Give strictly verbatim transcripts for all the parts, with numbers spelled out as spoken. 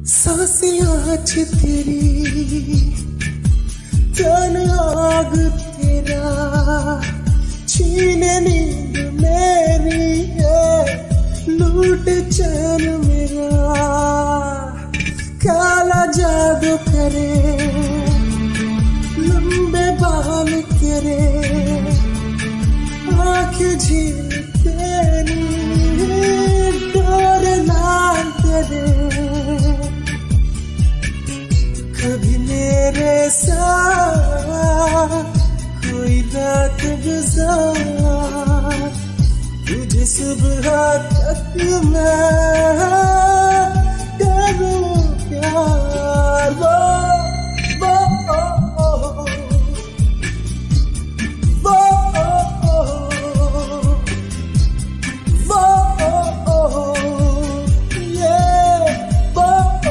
सांसें आज तेरी तन आग तेरा छीने नींद मेरी है लूट चैन मेरा काला जादू करे लंबे बाल तेरे आँख झील तेरी डोर लाल तेरे कभी मेरे साथ कोई रात गुजार तुझे सुबह तक मैं करूं प्यार वो वो वो वो वो ये वो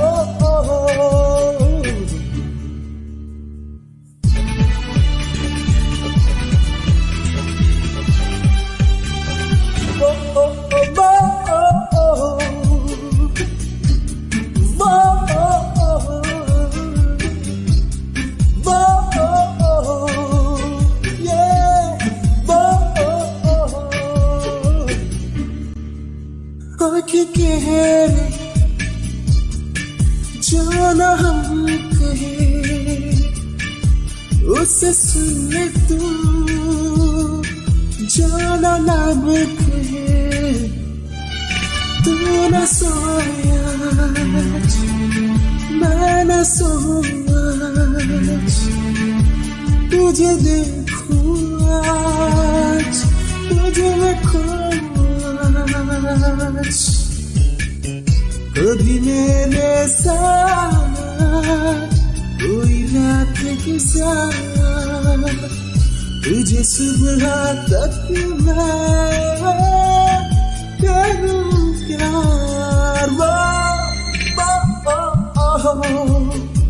आँखें कह रही जो न हम कहे उसे सुन ले तू जो न लब कहे तू न सोया मैं न सोऊंगा तुझे देखूं आज तुझे मैं खोऊं आज कभी मेरे साथ कोई रात गुजार तुझे सुबह तक मैं करूं प्यार वो वो